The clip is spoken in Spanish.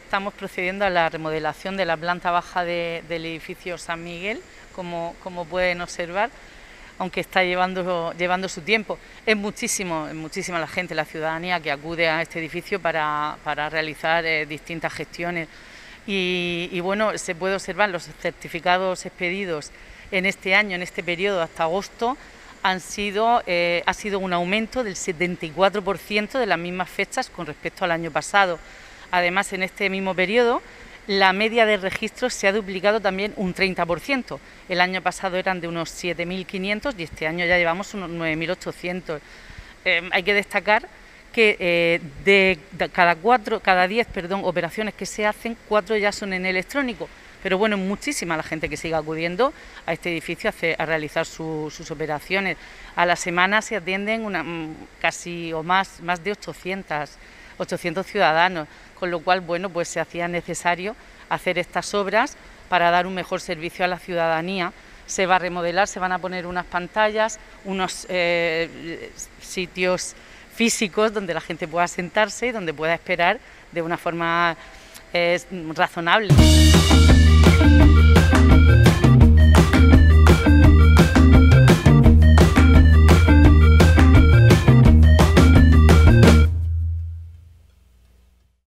estamos procediendo a la remodelación de la planta baja del edificio San Miguel, como pueden observar, aunque está llevando su tiempo. Es muchísima la gente, la ciudadanía que acude a este edificio para realizar distintas gestiones. Y bueno, se puede observar los certificados expedidos en este año, en este periodo hasta agosto, ha sido un aumento del 74% de las mismas fechas con respecto al año pasado. Además, en este mismo periodo, la media de registros se ha duplicado también un 30%. El año pasado eran de unos 7.500 y este año ya llevamos unos 9.800. Hay que destacar que de cada 10 operaciones que se hacen, 4 ya son en electrónico. Pero bueno, es muchísima la gente que sigue acudiendo a este edificio a realizar sus operaciones. A la semana se atienden casi o más de 800 ciudadanos, con lo cual, bueno, pues se hacía necesario hacer estas obras para dar un mejor servicio a la ciudadanía. Se va a remodelar, se van a poner unas pantallas, unos sitios físicos donde la gente pueda sentarse y donde pueda esperar de una forma razonable.